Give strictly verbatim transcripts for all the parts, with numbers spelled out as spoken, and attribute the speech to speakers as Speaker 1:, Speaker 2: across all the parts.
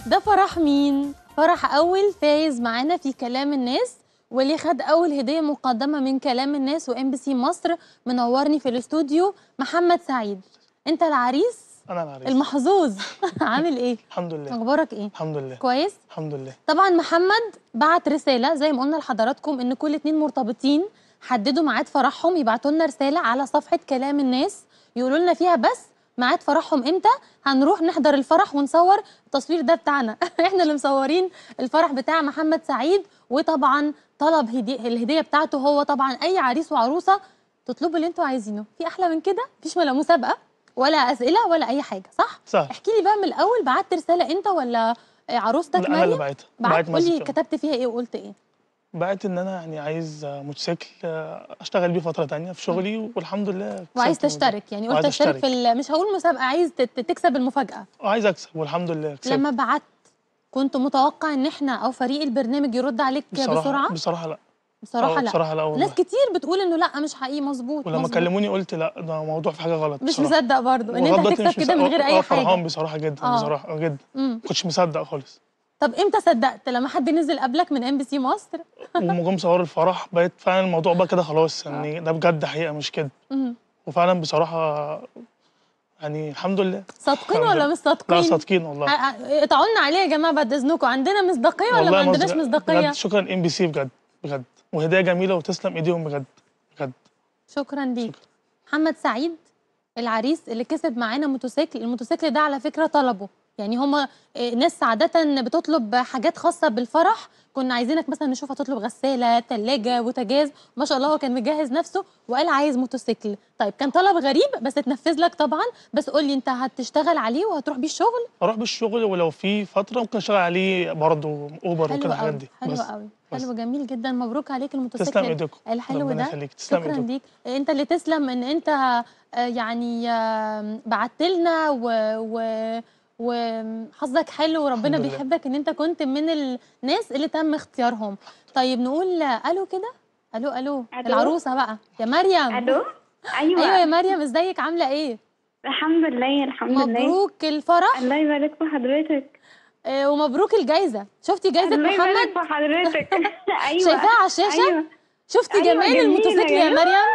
Speaker 1: ده فرح مين؟ فرح أول فايز معانا في كلام الناس، واللي خد أول هدية مقدمة من كلام الناس وإم بي سي مصر. منورني في الاستوديو محمد سعيد. أنت العريس؟
Speaker 2: أنا العريس
Speaker 1: المحظوظ. عامل إيه؟
Speaker 2: الحمد لله.
Speaker 1: أخبارك إيه؟
Speaker 2: الحمد لله.
Speaker 1: كويس؟
Speaker 2: الحمد لله.
Speaker 1: طبعا محمد بعت رسالة زي ما قلنا لحضراتكم إن كل اتنين مرتبطين حددوا ميعاد فرحهم يبعتوا لنا رسالة على صفحة كلام الناس يقولوا لنا فيها بس ميعاد فرحهم امتى، هنروح نحضر الفرح ونصور. التصوير ده بتاعنا. احنا اللي مصورين الفرح بتاع محمد سعيد. وطبعا طلب هدي... الهديه بتاعته هو طبعا اي عريس وعروسه تطلبوا اللي انتوا عايزينه. في احلى من كده؟ مفيش ولا مسابقه ولا اسئله ولا اي حاجه، صح؟
Speaker 2: صح.
Speaker 1: احكي لي بقى من الاول، بعت رساله انت ولا عروستك
Speaker 2: لا،
Speaker 1: مريم؟
Speaker 2: انا اللي بعتها.
Speaker 1: بعت. قولي كتبت فيها ايه وقلت ايه؟
Speaker 2: بعت ان انا يعني عايز موتوسيكل اشتغل بيه فتره تانية في شغلي، والحمد لله
Speaker 1: وعايز تشترك، يعني قلت اشترك في ال... مش هقول مسابقه، عايز تكسب المفاجاه.
Speaker 2: عايز اكسب والحمد لله كسبت.
Speaker 1: لما بعت كنت متوقع ان احنا او فريق البرنامج يرد عليك
Speaker 2: بصراحة
Speaker 1: بسرعه؟
Speaker 2: بصراحه لا.
Speaker 1: بصراحه لا.
Speaker 2: بصراحه لا والله.
Speaker 1: ناس كتير بتقول انه لا مش حقيقي. مظبوط.
Speaker 2: ولما كلموني قلت لا، ده موضوع في حاجه غلط.
Speaker 1: مش
Speaker 2: بصراحة.
Speaker 1: مصدق برضو ان انت هتكسب كده من غير اي حاجه.
Speaker 2: فرحان بصراحه جدا. آه. بصراحه جدا ما كنتش مصدق خالص.
Speaker 1: طب امتى صدقت؟ لما حد نزل قبلك من ام بي سي مصر؟
Speaker 2: وهم جم صوروا الفرح بقيت فعلا الموضوع بقى كده خلاص، يعني ده بجد حقيقه مش كده. وفعلا بصراحه يعني الحمد لله.
Speaker 1: صادقين ولا مش صادقين؟
Speaker 2: لا صادقين والله.
Speaker 1: اقطعوا لنا عليه يا جماعه بعد اذنكم، عندنا مصداقيه ولا ما عندناش مصداقيه؟
Speaker 2: بجد شكرا ام بي سي، بجد بجد، وهديه جميله وتسلم ايديهم بجد بجد.
Speaker 1: شكرا ليك. محمد سعيد العريس اللي كسب معانا موتوسيكل. الموتوسيكل ده على فكره طلبه، يعني هما ناس عاده بتطلب حاجات خاصه بالفرح. كنا عايزينك مثلا نشوف هتطلب غساله، ثلاجه، بوتاجاز. ما شاء الله هو كان مجهز نفسه وقال عايز موتوسيكل. طيب كان طلب غريب بس اتنفذ لك طبعا. بس قول لي انت هتشتغل عليه وهتروح بيه الشغل؟
Speaker 2: اروح بالشغل، ولو في فتره ممكن اشتغل عليه برضه اوبر وكده الحاجات دي.
Speaker 1: حلو قوي. حلو جميل جدا. مبروك عليك الموتوسيكل.
Speaker 2: تسلم ايديكم.
Speaker 1: الحلو ده.
Speaker 2: شكرا
Speaker 1: ليك. انت اللي تسلم ان انت يعني بعت لنا و, و... وحظك حلو وربنا بيحبك ان انت كنت من الناس اللي تم اختيارهم. طيب نقول الو كده. الو الو العروسه بقى يا مريم.
Speaker 3: الو. ايوه
Speaker 1: ايوه يا مريم، ازيك؟ عامله ايه؟
Speaker 3: الحمد لله الحمد لله.
Speaker 1: مبروك الفرح.
Speaker 3: الله يبارك في حضرتك.
Speaker 1: آه ومبروك الجايزه. شفتي جايزه محمد؟
Speaker 3: الله يبارك في حضرتك. ايوه
Speaker 1: شايفاها على الشاشه؟ أيوة. شفتي أيوة جمال الموتوسيكل يا مريم؟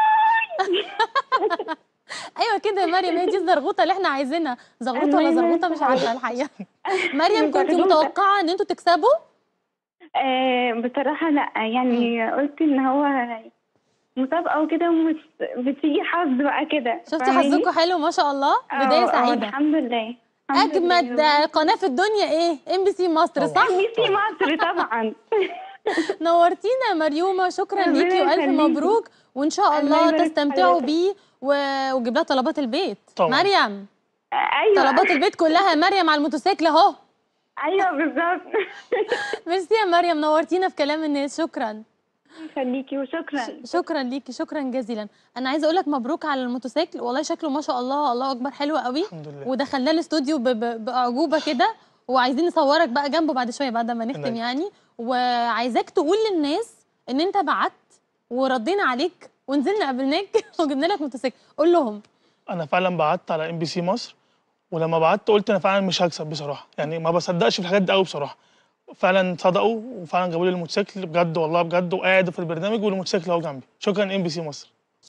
Speaker 1: ايوه كده يا مريم، هي دي الزرغوطه اللي احنا عايزينها. زغروطه ولا زرغوطه مش عارفه الحقيقه. مريم كنت متوقعه ان انتوا تكسبوا؟
Speaker 3: آه بصراحه لا، يعني قلت ان هو مسابقه وكده بتيجي حظ بقى كده.
Speaker 1: شفتي حظكم حلو ما شاء الله. بدايه سعيده.
Speaker 3: الحمد لله.
Speaker 1: اجمد قناه في الدنيا ايه؟ ام بي سي مصر، صح؟
Speaker 3: ام بي سي مصر طبعا.
Speaker 1: نورتينا يا مريومه. شكرا ليكي والف مبروك، وان شاء الله تستمتعوا بيه وجيب لها طلبات البيت. طبعا. مريم.
Speaker 3: ايوه
Speaker 1: طلبات البيت كلها يا مريم على الموتوسيكل اهو.
Speaker 3: ايوه بالظبط.
Speaker 1: ميرسي يا مريم، نورتينا في كلام الناس. شكرا.
Speaker 3: خليكي وشكرا.
Speaker 1: شكرا ليكي، شكرا جزيلا. انا عايزه اقول لك مبروك على الموتوسيكل، والله شكله ما شاء الله الله اكبر حلو قوي.
Speaker 2: الحمد لله.
Speaker 1: ودخلناه الاستوديو باعجوبه كده، وعايزين نصورك بقى جنبه بعد شويه بعد ما نختم يعني. وعايزاك تقول للناس ان انت بعت وردينا عليك ونزلنا قابلناك وجبنا لك موتوسيكل. قول لهم.
Speaker 2: انا فعلا بعت على ام بي سي مصر، ولما بعت قلت انا فعلا مش هكسب بصراحه، يعني ما بصدقش في الحاجات دي قوي بصراحه. فعلا صدقوا وفعلا جابوا لي الموتوسيكل بجد والله بجد، وقاعد في البرنامج والموتوسيكل اهو جنبي. شكرا ام بي سي مصر.